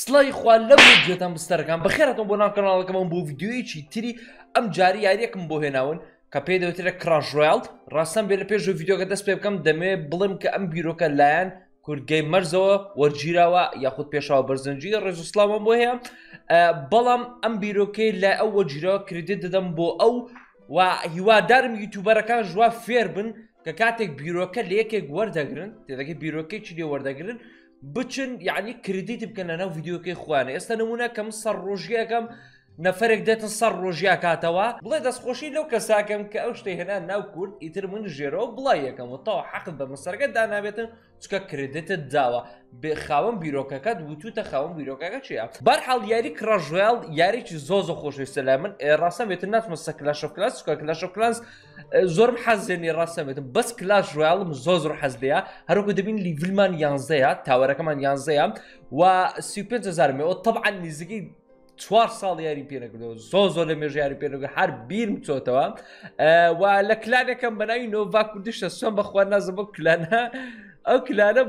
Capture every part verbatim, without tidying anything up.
سڵی خوا لەم ویدیۆتان بستەرەکان بەخێرەتەوە بۆ ناو کەناڵەکەمەوە بۆ ویدیۆیەکی تری ئەم جاری یاریەکم بۆ هێناون کە پێی دەوترێت کراش ڕۆیال. ڕاستەم بێ لە پێش ویدیۆکە دەست پێ بکەم دەمێ بڵێم کە ئەم بیرۆکە لایەن کورتگەی مەرزەوە وەرگیراوە یاخود پێشاوە بەرزەنجی ڕێز و سڵامم بۆ هەیە، بەڵام ئەم بیرۆکەی لای ئەو وەرگیرەوە کردێت دەدەم بۆ ئەو و هیوادارم یوتیوبەرەکان ژوا فێر بن کە کاتێک بیرۆکە لە یەکێک وەردەگرن تێدەکەی بیرۆکەیەکی لێ وەردەگرن بچن یعنی کردیت بکەنە ناو ویدیۆکەی خوانە. ئێستا نمونە کەم سەر ڕۆژیەکەم نەفرێک دێتن سەر ڕۆژیا کاتەوە بڵێ دەستخۆشی لەو کەساکەم کە ئەو شتەی هێنا ناو کورد ئیتر من ژێرەوە بڵای یەکەم و تەوا حەقت بە مەسەرگەت دانابێتن چکە کردێتت داوە بێ خاوەن بیرۆکەکەت وتوتە خاوەن بیرۆکەکە چیە. بەرحاڵ یاری کراش ڕۆیال یاریی زۆ زۆ خۆشویستە لای من. ڕاستەم بێتن ناتمە سە کلاش ئۆف کلانس چکە کلاش ئۆف کلانس زۆرم حەزێنی ڕاستەم بێتن بەس کلاش ڕۆیالم زۆ زۆر حەز لێیە هەروەکو دەبین لیڤلمان یانزەیە تاوەرەکەمان یانزەیە و سی و پێنج هەزارمەوە طبعا نزیکەی چوار ساڵ یاری پێ نەکردەوە زۆ زۆر لە مێژ یاری پێ نەکرد هەر بیرم چۆتەوە و لە کلانێکم بەناوی نۆڤا کوردیشتە سوێن بەخوا نازم بۆ کلانە ئەو کلانە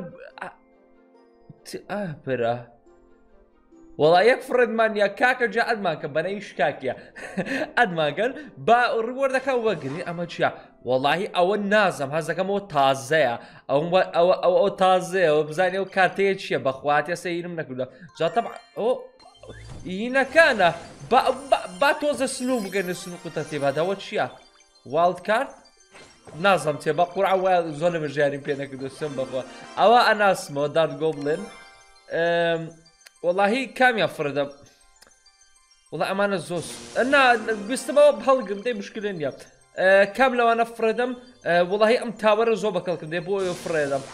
پرە وەڵا یەک فڕێدمان یا کاکە جا ئەدمان کە بەنەوی شکاکیە ئەدماگەن با ڕوەردەکە وەگرین ئەمە چیە وەڵاهی ئەوە نازم هەز دەکەمەوە تازەیە ئەو ئەو تازەیەوە بزانێ ئەو کارتەیە چییە بەخواتێ سەیرم نەکردە جا تەبع ئەو ئینەکانە با تۆزە سنوو بگەنە سنووقتە تێبادەوە چییە واڵد کارت نازم تێ بە قوڕ ئەوە زۆر لە مەژیاریم پێ نەکردو سم بەخوا ئەوە ئەناسمەوە دارت گۆبڵێن وەڵاهی کامیان فڕدە وڵا ئەمانە زۆر بیستمەوە هەڵگرم دەی مشکلێ نییە کام لەوانە فڕێدەم وڵاهی ئەم تاوەرە زۆر بەکەڵکردێ بۆ ئەوە فڕێدەم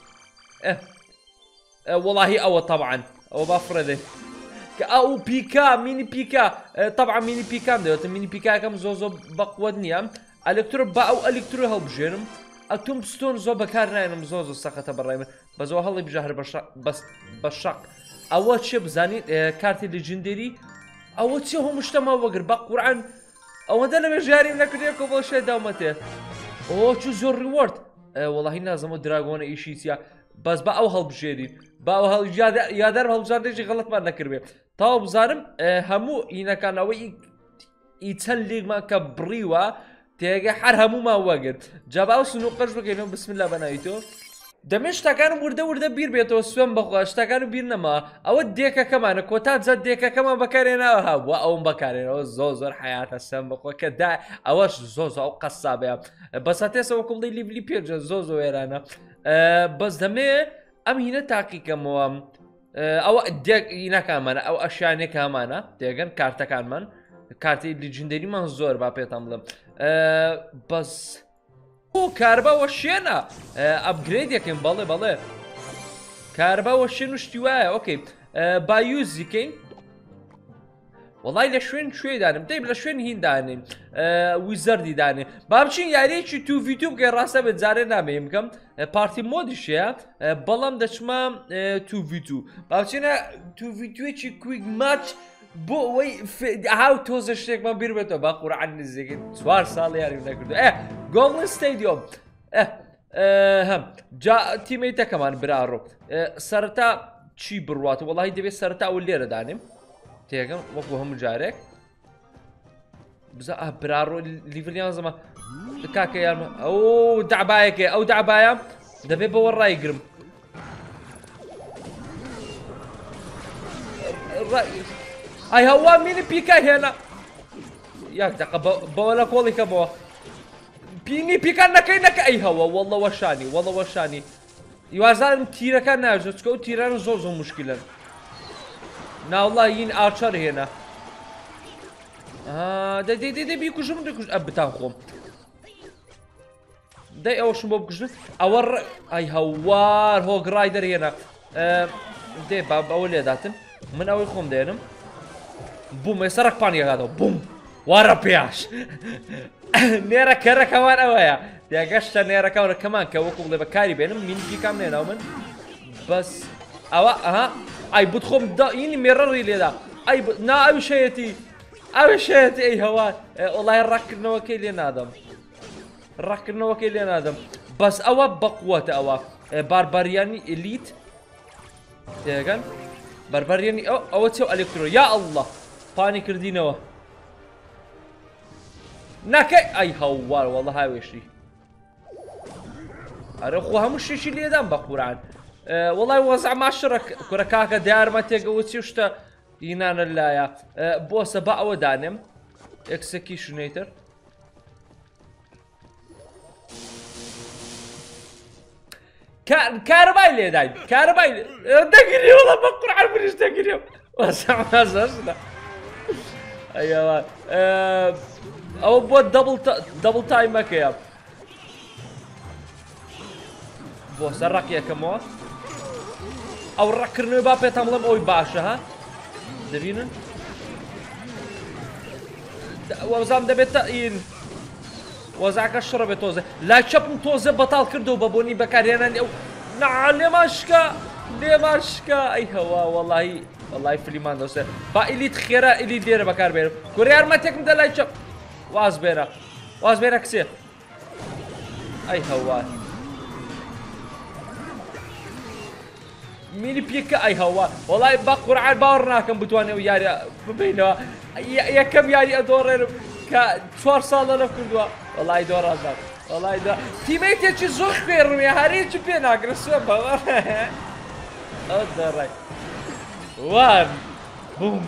وڵاهی ئەوە تەبعاً ئەوە با فڕێدێ کە ئەو پیکا مینی پیکا طبعا مینی پیکام دەوێتە مینی پیکاکەم زۆ زۆر بەقوەت نییە ئەلکترۆ با ئەو ئەلکترۆ هەڵبژێنم ئەتۆم پستۆن زۆر بەکار نایەنم زۆ زۆر سەخەتە بەڕای من بەزەوە هەڵی بژاهر بە شەق ئەوە چێ بزانیت کارتی لیژندەری ئەوە چێ هەموو شتەمە وەگر بە قورعان ئەوەندە لە مێژاریم نەکردێکەوە بۆ شێ داومەتێ ئەوە چوو زۆر ڕیوەرد وەڵاهی نازەمەوە دراگۆنە ئیشی چیە بەس بە ئەو هەڵبژێرین با یادار هەڵبژاردێکی غەڵەتمان نەکردێ تاوا بزانم هەموو ئینەکانەوەی ئی چەند لێکمان کە بڕیوە تێگە هەر هەموومان وەگرت جابا ئەو سنووقەش بگەینەوە بسمیلا بەناوی تۆ دەمێ شتەکانم وردە وردە بیر بێتەوە سوێن بەخوا شتەکان و بیر نەما ئەوە دێکەکەمانە کۆتا جە دێکەکەمان بەکارێناوە هەبووە ئەوم بەکارێنەوە زۆ زۆر حیاتە سەم بخۆ کە دا ئەوەش زۆ زۆ ئەو قەسابەیە بەسەتێسەوە کوڵی لیبلی پێجە زۆ زۆ وێرانە بەس دەمێ ئەم هینە تاقیکەمەوە ئەوە ئینەکانمانە ئەو ئەشیانێکامانە دێگەن کارتەکانمان کارتی لیژندەریمان زۆر با پێتان بڵم بەس کارباوە شوێنە ئەپگرێد یەکەین بەڵێ بەڵێ کارباوە شوێن و شتی وایە ئۆکەی با یوزیکەین وەڵای لە شوێن کوێ دانم دەی لە شوێن هین دانین ویزەردی دانێ با بچین یاریەکی تو ڤیدیۆ بکەی ڕاستە بێت جارێ نامێ بکەم پارتی مۆدیشەیە بەڵام دەچمە تو ڤیدیۆ با بچینە تو ڤیدیۆیەکی کویک ماچ بۆ ئەوەی هاو تۆزە شتێکمان بیر بێتەوە با قورعان نزیکەی چوار ساڵ یاریم نەکردو ئە گۆڵن ستەیدیۆم هەم جا تیمەیتەکەمان براڕۆ سەرەتا چی بڕواتە وەڵاهی دەبێت سەرەتا ئەوە لێرە دانیم تێگەم وەکو هەموو جارێک بزە براڕۆ لیڤلیان زەمە کاکە یارمە ئەو دەعبایەکێ ئەو دەعبایە دەبێت بەوە ڕایگرم ئای هەوا مینی پیکا هێنا یاک دەقە بەوە لە کۆڵی کەمەوە پینی پیکان نەکەی نەکە ئەی هەوە وەڵەوە شانی وەڵەوە شانی یوازانم تیرەکان ناژێت چکە ئەو تیرانە زۆر زۆر مشکلن ناوڵا یین ئاچەر هێنا دەدەی بیکوژم دەکوژ ئە بتان خۆم دەی ئەوەشم بۆ بکوژن ئەوە ئای هەوار هۆگڕای دەرهێنا دێ با ئەوە لێداتن من ئەوەی خۆم دێنم بووم ێ سەرک پانیەکاتەوە بووم وارە پێش نێرە کەرەکەوان ئەوەیە دێگەشتە نێرەکەونە کەمان کە وەکو بڵێ بەکاری بێنم مینیکام نێناو من بەس ئەوە ئەها ئای بوت خۆم ئینی مێڕەڕی لێدا ئەی نا ئەوی شەیەتی ئەوی شەیەتی ئەی هەوا وڵای ڕاکردنەوەکەی لێ نادەم ڕاکردنەوەکەی لێ نادەم بەس ئەوە بەقووەتە ئەوە بارباریانی ئلیت تێگەن بربریانی ئەو ئەوە چێ ئەلکترۆ یا ئەڵڵا پانی کردینەوە ناکەی ئەی هەوار وەڵڵا هاوێشتی ئەرە خۆ هەموو شێشی لێدام بە قورعان وەڵای وەزع ماشڕە کورە کاکە دیارمەتێکەوە چی شتە ئینانە لایە بۆسە بە ئەوە دانێم ئەکسەکیشنێتر کارەبای لێداین کارەبای دەگیری وەڵا بە قورعان منیش دەگیرێم وەزع ماشەشدا ئەیەوە ئەوە بۆ دەبڵ تایمەکەیە بۆ سەر ڕق یەکەمەوە ئەو ڕقکردنەوەی با پێتان بڵێم ئەوی باشە ها دەبینن وەزام دەبێتە ئین وەزاکە شڕە بێت تۆزە لای چەپم تۆزە بەتاڵ کردەوە بە بۆنی بەکارهێنانی ئەو نا لێمان شکا لێمان شکا ئەی هەوا وەڵایی وەڵای فلیمان دەوسێ با ئیلیت خێرا ئیلیت لێرە بەکار بێنم کورە یارمەتێکم دە لای چەپ واز بێرە واز بێرە کسێ ئەی هەوار مینی پێکە ئەی هەوا وەڵای بە قورعان باوەڕ ناکەم بتوانێ و یاری ببینەوە یەکەم یاری ئەدۆڕێنم کە چوار ساڵ لەنەف کردووە وەڵای دۆڕازان وەڵای دا تیمەیتێکی زۆر خوێڕمێ هەرێکی پێ ناگرە سوێ بەوە ئەو دەڕای وان بووم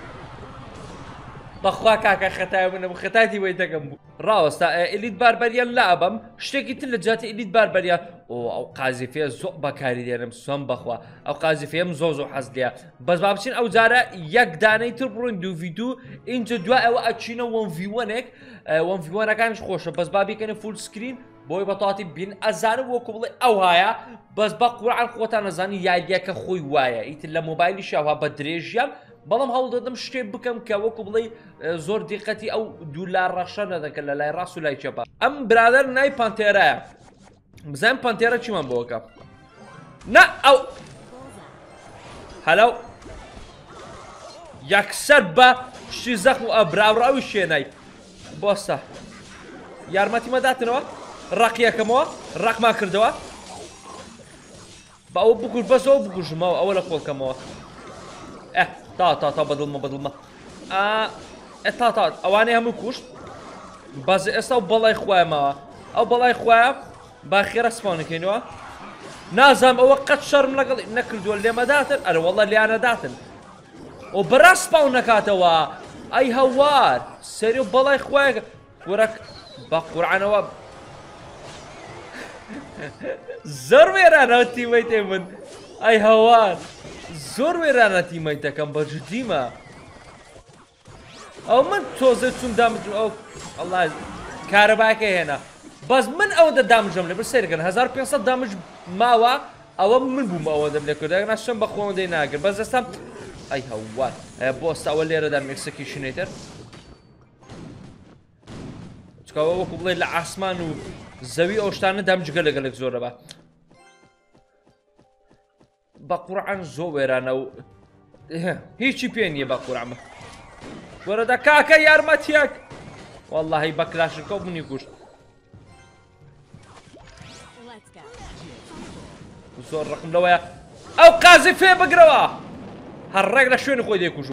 بەخوا کاکە خەتای منە خەتاتی وەی دەگەم بوو ڕاوەستا ئیلیت باربەریان لابم شتێکی تر لە جاتی ئیلیت باربەریان ئۆ ئەو قازیفەیە زۆر بەکاری دێنم سوام بەخوا ئەو قازیفەیەم زۆ زۆ حەز لێە بەس با بچین ئەو جارە یەک دانەی تر بڕۆین دوو ڤیدیو اینجا دوای ئەوە ئەچینە وەن ڤی وەنێک وەن ڤی وەنەکانش خۆشە بەس با بیکەنە فول سکرین بۆی بەتەواتی بین ئەزانم وەکو بڵێ ئەو هایە بەس بە قورعان خۆتان نەزانی یاریەکە خۆی وایە ئیتر لە مۆبایلی شاوها بە درێژیان بەڵام هەوڵ دەدەم شتێک بکەم کە وەکو بڵێ زۆر دیقەتی ئەو دوو لا ڕەشە نەدەکە لە لای ڕاست و لای چەپە ئەم برادەر نای پانتێرایە بزانم پانتێرە چیمان بۆکە نا ئەو هەلو یەکسەر بە شتی زەخم و ئەبراوڕاوی شوێنای بۆستە یارمەتیمە داتنەوە ڕق یەکەمەوە ڕقمان کردەوە بە ئەوە بکوش بەسەوە بکوژمەوە ئەوە لە خۆڵکەمەوە ئە تا تا تا بەدڵمە بەدڵمە ئە تا تا ئەوانەی هەموو کوشت بەس ئێستا و بەڵای خوایمەوە ئەو بەڵای خوایە با خێرە سپانەکەینەوە نازام ئەوە قەت شەرم لەگەڵ نەکردووە لێمەداتن ئەرە وەڵا لیانەداتن ئەو بەڕاست سپاو نەکاتەوە ئەی هەوار سەری و بەڵای خوایە وەرەک بە قورعانەوە زۆر وێرانەوە تیمەیتێ من ئەی هەوار زۆر وێرانە تیمەیتەکەم بە جدیمە ئەو من تۆزە چون دامجم ئەو ئەڵڵا کارەباکە هێنا بەس من ئەوەندە دامژەم لێ بەر سەیرکەن هەزار و پێنج سەد دامج ماوە ئەوە من بووم ئەوەندەم لێ کردە ناشەم بە خۆوەندەی ناگرت بەس ئێستا ئەی هەوار بۆستە ئەوە لێرەدا مێکسەکی شنێتر چکەوە وەکو بڵێ لە ئاسمان و زەوی ئەو شتانە دامجگە لەگەلێک زۆرە بە بە قورعان زۆر وێرانە و هیچی پێ نییە بە قورعمە وەرەدا کاکە یارمەتیەک وەڵڵاهی بە کلاشنکۆ بوونی کوشت زۆر ڕقم لەوەیە ئەو قازی فێ بگرەوە هەر ڕێک لە شوێنی خۆی دێکوژوو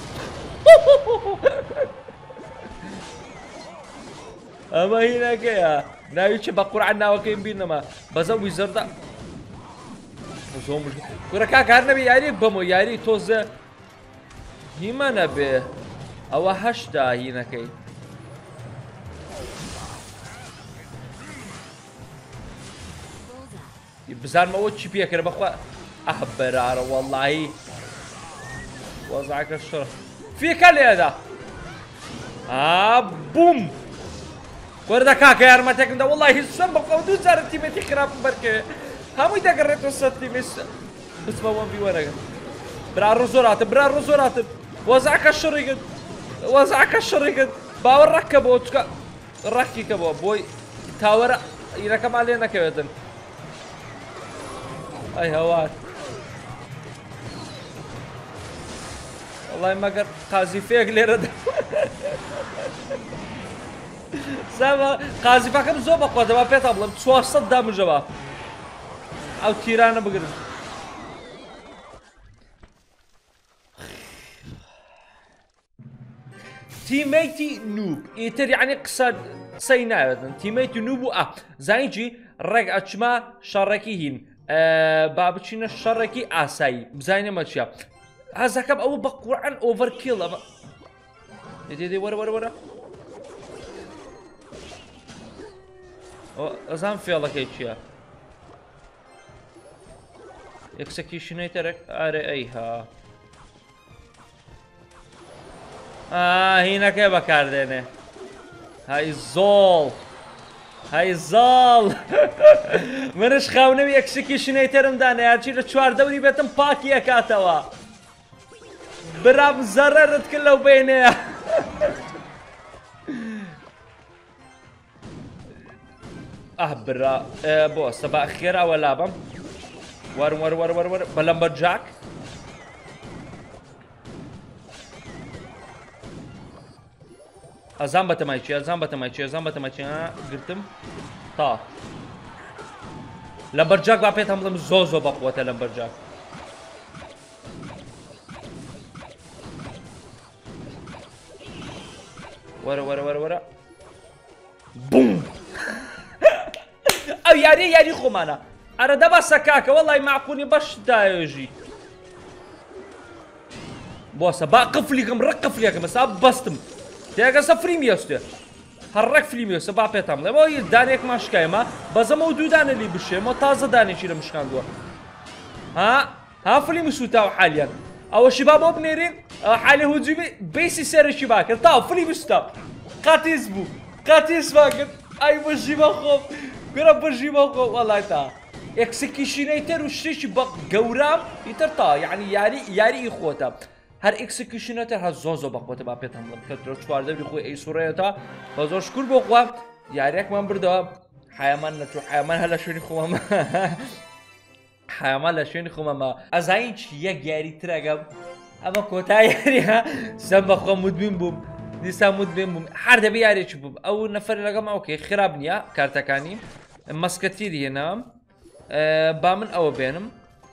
ئەمە هینەکەیە ناویچە بە قورعان ناوەکەیم بینەمە بەزە ویزەردا زۆر مشکل کورە کاکە هەر نەبێ یاری بەمە یاری تۆزە هیمە نەبێ ئەوە هەشتا هینەکەی بزانمەوە چی پێکرد بەخوا ئەح بەرارە وەڵڵاهی وەزعەکە شڕە فێکە لێدا ئا بووم وەرە کاکە یارمەتێکمدا وەڵڵاهی هیچ سەم بەخوا دوو جارە تیمەتی خراپم بەرکەوێ هەمووی دەگەڕێتەوە سەر تیمێ بچمە وەن ڤی وەنەکە برا ڕۆ زۆراتم برا ڕۆ زۆراتم وەزعەکە شڕی کرد وەزعەکە شڕی کرد باوە ڕەککە بۆ چکە ڕەکی کە بۆ بۆی تاوەرە ئیرەکەمان لێ نەکەوێتن ئەی هەوار وەڵای مەگەر قازیفەیەک لێرەدا سامە قازیفەکەم زۆر بەخواتەوە پێتا بڵێم چوار سەد دامژەوە ئەو تیرانە بگرن تیمەیتی نوب ئیتر یعنی قسە قسەی ناوێتن تیمەیتی نوب و ئا زانیجی ڕێک ئەچما شەڕێکی هین با بچینە شەڕێکی ئاسایی بزانێمە چیە ئازەکەم ئەوە بە قورعان ئۆڤەرکیڵ ئەمە دێدێ وەرە وەرە وەرە ئەزان فێڵەکەی چییە ئێکسەکیشنەی تەرەک ئارێ ئەیها هینەکەی بەکاردێنێ های زۆڵ های زاڵ منش خاونەوی ئەکسەکیشنەی تەرم دانێ هەرچی لە چواردەوری بێتم پاکی ئەکاتەوە برام زەرەرت کرد لەو بینەیە ئەه برا بۆ سەبا خێراوە لابم وەرم وەر وەر وەر وەر بە لەمبەرجاک ئەزان بەتەمای چی ئەزان بەتەمای چی ئەزان بەتەمای چی گرتم تا لەمبەرجاک با پێتان بڵێم زۆ زۆ بەقووەتە لەمبەرجاک وەرە وەرە وەرە وەرە بوم ئەو یاری یاری خۆمانە ئەرە دەبەسە کاکە وەڵی معقولی بەش داێژی بۆسە با قفلیکم ڕق قفلیەکەم ئێستا بەستم تێگەسە فریمی ئەستێ هەر ڕێک فلیمی ئێستا با پێتام بڵێ بۆ دانێکمان شکایمە بەزەمە و دوو دانە لی بشێمەوە تازە دانێکی لە مشکاندووە ها ها فلیمی سوتاو حالیان ئەوەشی با بۆ بنێرین حالی هجومی بیسی سێرەشی باکرد تاو فلیمی سوتا قاتیس بوو قاتیس باکرد ئای بەژی بەخۆم گرە بەژی بەخۆم وەڵای تا ئێکسکیشنەی تەر و شتێکی بە گەورام ئیتر تا یعنی یاری یاری خۆتە هەر ئێکسکیشنەتە هە زۆ زۆ بەخۆتە با پێتان بڵێم کە چواردەوری خۆی ئەیسوڕێتە بە زۆر شکر بۆ خوا یاریەکمان بردەوە حیامان نەچوو حیامان هە لە شوێنی خۆمەمە حیامان لە شوێنی خۆمەمە ئەزانین چی یەک یاری ترەگەم ئەمە کۆتا یاریە سەم بەخۆ مدبین بووم دیسا مدبین بووم هەر دەبێ یارێکی بووم ئەو نەفەر لەگەڵم ئەوکەی خراپ نییە کارتەکانی مەسکەتیری هێنام با من ئەوە بێنم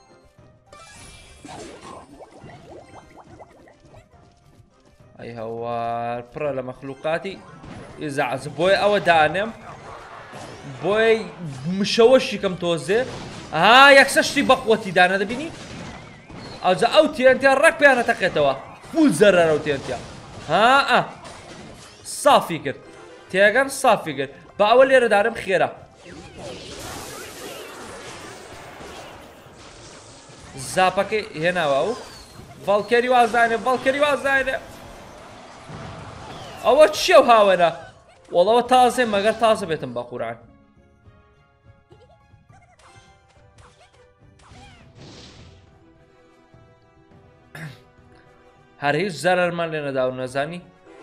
ئەی هەوار پڕە لە مەخلوقاتی ئیزعز بۆی ئەوە دانێم بۆی مشەوەشی کەم تۆزێ ها یەکسە شتی بەقوەتی دانە دەبینی ئەوجا ئەو تێنتیا ڕێک پێیانە تەقێتەوە فول زەرەرە و تێنتیا ها ئە سافی کرد تێگەن سافی کرد بە ئەوە لێرە دارم خێرە زاپەکەی هێناوە و ڤاڵکەری وازانێ ڤاڵکەری وازانێ ئەوە چیە و هاوەنە وەڵەوە تازێ مەگەر تازە بێتم بە قورعان هەر هیچ زەرەرمان لێ نەداون نەزانی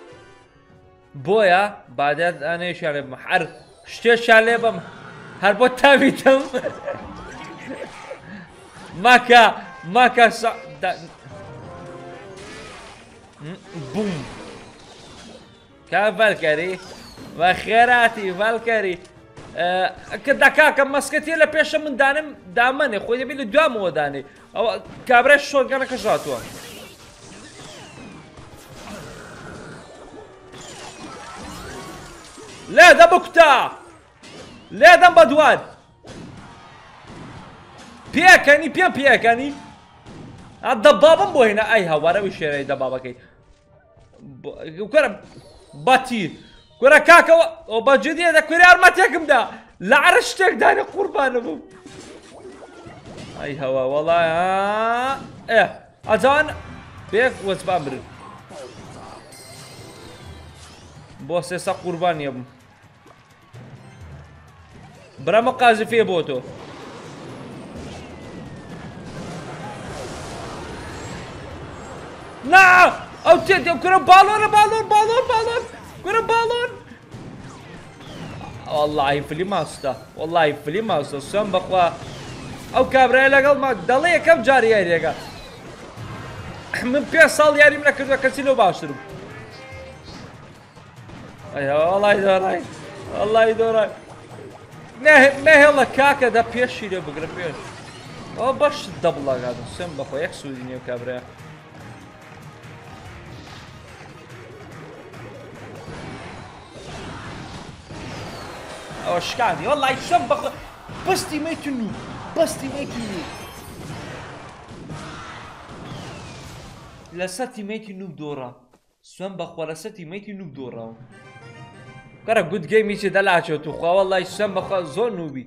بۆیە بادات ئانەیەشیان لێ بم هەر شتێکیان لێ بم هەر بۆ تاویتم ماکە ماکە بوم کا ڤەلکەری بە خێراتی ڤەلکەری کە دەکاکە مەسکەتیە لە پێشە من دانم دامەنێ خۆی دەبێت لە دوامەوە دانێ ئەوە کابرای شۆرگەنەکە ژاتووە لێدە بکوتە لێدەم بە دوان پێکەنی پێم پێکەنی دەبابم بۆ هێنا ئەی هەوارەوی شێرەی دەبابەکەی کۆرە بەتیر کۆرە کاکەوە ئەو بەجددیە دەکوێری ئارمەتێکمدا لە عەرە شتێک دانێ قوربانە بوو ئەی هەوا وەڵای ئێ ئەجان پێک وەزبان برن بۆ سێسە قوربانیە بووم برەمە قازفێ بۆ تۆ نا ئەو تێ کورە باڵۆنە باڵۆن باڵۆن باڵۆن کورە باڵۆن وەڵڵاهی فلی ماستە وەڵڵاهی فلی ماستە سۆم بەخوا ئەو کابرایە لەگەڵما دەڵێ یەکەم جار یاریەکە من پێ ساڵ یاریم نەکردووە کەسی لەو باشترم وەڵڵاهی دۆڕای وەڵڵاهی دۆڕای نەهێڵە کاکە دە پێشی لێ بگرە پێش ئەوە بەش دەبڵاگاتم سێم بەخۆ یەک سوودی نییە کابرایە شکانی وەڵای سوێن بەخ بەستی مەیتون و بەستی مەیتون و لەسەر تیمەیەکی نوب دۆڕە سوێن بەخوا لەسەر تیمەیەکی نوب دۆڕەوە کەرە گوت گەیمیچی دەلاچێت و خوا وەڵای سوێن بەخوا زۆر نوبی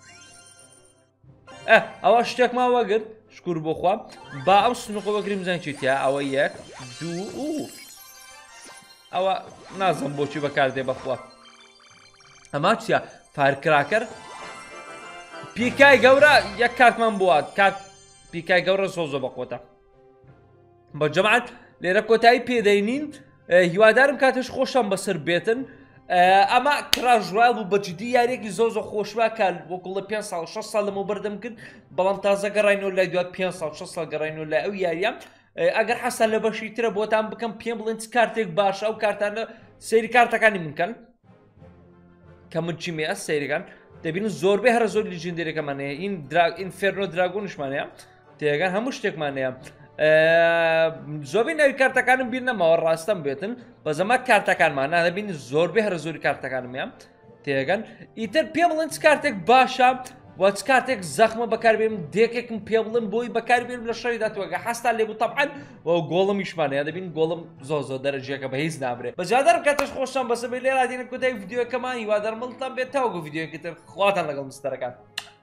ئە ئەوە شتێکمان وەگرت شکور بۆ خوا با ئەو سنووقە وەگریم بزانین چی تیا ئەوە یەک دوو و ئەوە نازم بۆچی بەکاردێ بەخوا ئەمە چیە فارکراکەر پیکای گەورە یەک کارتمان بووە کات پیکای گەورە زۆ زۆ بەخۆتە بە جەماعەت لێرە کۆتایی پێدەینین هیوادارم کاتش خۆشم بەسەر بێتن ئەمە کراژوال بوو بەجددی یاریێکی زۆ زۆ خۆشوە کە وەکوڵە پێنج ساڵ شەش ساڵ لەمە بەردەم کرد بەڵام تازە گەڕاینەوە لای دوات پێنج ساڵ شەش ساڵ گەڕاینەوە لای ئەو یاریە ئەگەر حەسان لە بەشی ترە بۆتان بکەم پێم بڵێن چ کارتێک باشە ئەو کارتانە سەیری کارتەکانی منکەن کە من چی مێ سەیرەکان دەبینن زۆربەی هەرە زۆر لیژندێرەکەمانەیە این ئینفێرنۆ دراگۆنشمانەیە تێگەن هەموو شتێکمانەیە زۆربەی ناوی کارتەکانم بیر نەماوە ڕاستەم بێتن بە زەما کارتەکانمان دەبینی زۆربەی هەرە زۆری کارتەکانمە تێگەن ئیتر پێ بڵێن چ کارتێک باشە و چ کارتێک زەخمە بەکاربێنم دێکێکم پێ بڵێن بۆی بەکاربێنم لە شەوی داتوەگە حەستا لێبوو تەبعەن و گۆڵمیشمانەیە دەبین گۆڵم زۆ زۆر دەرەجەکە بە هیچ نابرێت بەجادارم کاتەش خۆشتان بەسەبێ لێرا دێنە کۆتایی ڤیدیۆکەمان هیوادارم مڵتان بێت تاوەکو ڤیدیۆیەکی تر خواتان لەگەڵ مستەرەکان